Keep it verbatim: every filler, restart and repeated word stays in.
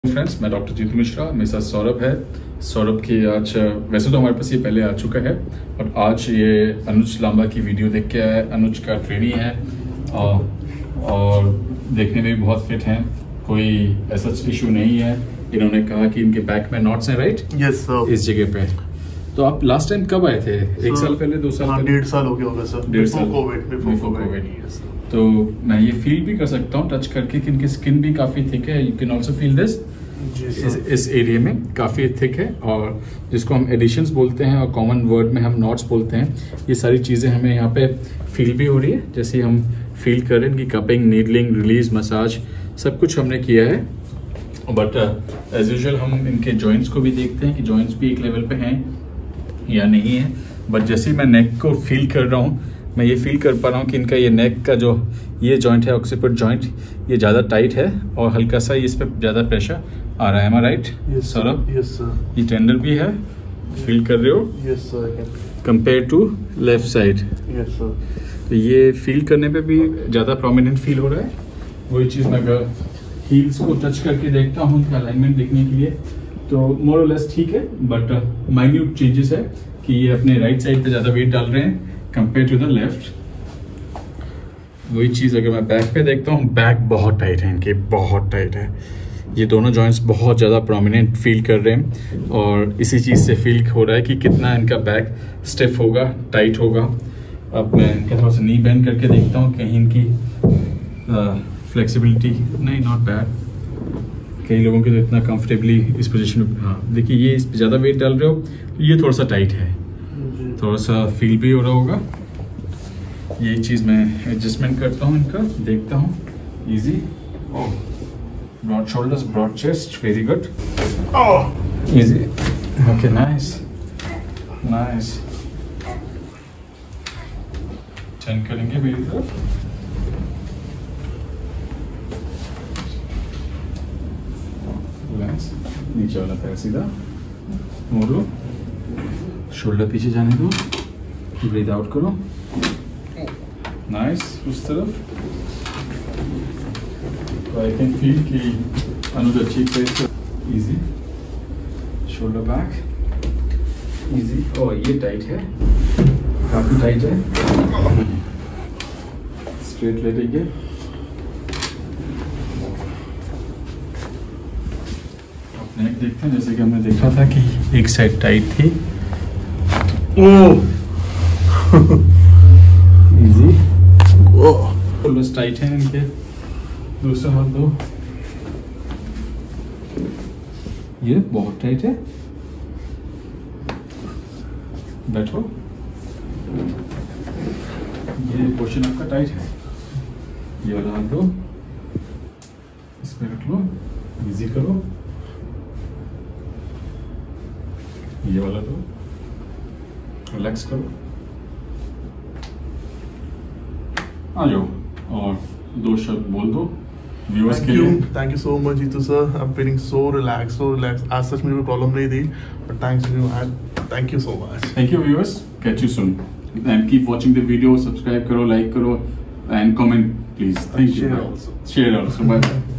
Friends, मैं doctor Jitu Mishra, मेरे साथ सौरभ है। सौरभ की आज वैसे तो हमारे पास ये पहले आ चुका है और आज ये अनुज लांबा की वीडियो देख के आया है। अनुज का ट्रेनी है और, और देखने में भी बहुत फिट हैं, कोई ऐसा इशू नहीं है। इन्होंने कहा कि इनके बैक में नॉट्स हैं, राइट? Yes sir. इस जगह पे तो आप लास्ट टाइम कब आए थे? एक साल पहले, दो साल पहले? डेढ़ साल हो गया होगा सर। डेढ़ साल कोविड बिफोर कोविड। तो मैं ये फील भी कर सकता हूँ टच करके कि इनकी स्किन भी काफ़ी थिक है। You can also feel this. इस, इस एरिया में काफ़ी थिक है और जिसको हम एडिशंस बोलते हैं और कॉमन वर्ड में हम नॉट्स बोलते हैं। ये सारी चीज़ें हमें यहाँ पे फील भी हो रही है, जैसे हम फील कर रहे हैं कि कपिंग, नीडलिंग, रिलीज, मसाज सब कुछ हमने किया है। बट एज यूजुअल हम इनके जॉइंट्स को भी देखते हैं कि जॉइंट्स भी एक लेवल पे हैं या नहीं है। बट जैसे ही मैं नेक को फील कर रहा हूँ, मैं ये फील कर पा रहा हूँ कि इनका ये नेक का जो ये जॉइंट है, ऑक्सीपिट जॉइंट, ये ज़्यादा टाइट है और हल्का सा इस पर ज़्यादा प्रेशर आ रहा है। Am I right Saurabh? Yes sir. ये टेंडर भी है, फील कर रहे हो? Yes sir. Compare to left side. Yes sir. तो ये फील करने पे भी ज़्यादा प्रोमिनेंट फील हो रहा है। वही चीज़ मैं अगर हील्स को टच करके देखता हूँ इनका अलाइनमेंट देखने के लिए तो मोर और लेस ठीक है, बट माइन्यूट चेंजेस है कि ये अपने राइट साइड पे ज़्यादा वेट डाल रहे हैं कंपेयर टू द लेफ्ट। वही चीज़ अगर मैं बैक पे देखता हूँ, बैक बहुत टाइट है इनके, बहुत टाइट है। ये दोनों जॉइंट्स बहुत ज़्यादा प्रोमिनेंट फील कर रहे हैं और इसी चीज़ से फील हो रहा है कि कितना इनका बैक स्टिफ होगा, टाइट होगा। अब मैं इनके थोड़ा सा नी बेंड करके देखता हूँ, कहीं इनकी फ्लेक्सिबिलिटी नहीं, नॉट बैड। कई लोगों के तो इतना कंफर्टेबली इस पोजीशन में, हाँ देखिए ये इस पर ज़्यादा वेट डाल रहे हो, ये थोड़ा सा टाइट है, थोड़ा सा फील भी हो रहा होगा। ये चीज़ मैं एडजस्टमेंट करता हूँ, इनका देखता हूँ। Easy, oh, broad shoulders, broad chest, very good, oh easy, okay, nice nice. Turn करेंगे मेरी तरफ, नीचे वाला पैर सीधा मोड़ो, शोल्डर पीछे जाने दो, ब्रीथ आउट करो, नाइस। उस तरफ आई कैन फील कि अनुज अच्छी place, easy, shoulder back, easy. और ये टाइट है, काफी टाइट है, स्ट्रेट लेटेंगे, नेक देखते हैं। जैसे कि हमने देखा था कि एक साइड टाइट थी, oh easy, oh shoulders tight हैं इनके, दूसरा हाथ दो, ये बहुत टाइट है, बैठो, ये पोर्शन आपका टाइट है, ये वाला हाथ दो, इस पे रख लो, इजी करो, ये वाला दो, रिलैक्स करो, आ जाओ और दो शब्द बोल दो व्यूअर्स के लिए। Thank you so much Jitu sir, I am feeling so relax, so relax. आज सच मुझे कोई प्रॉब्लम नहीं थी, but thanks you and thank you so much. Thank you viewers, catch you soon and keep watching the video, subscribe करो, like करो and comment please. Thank you, share also, bye bye.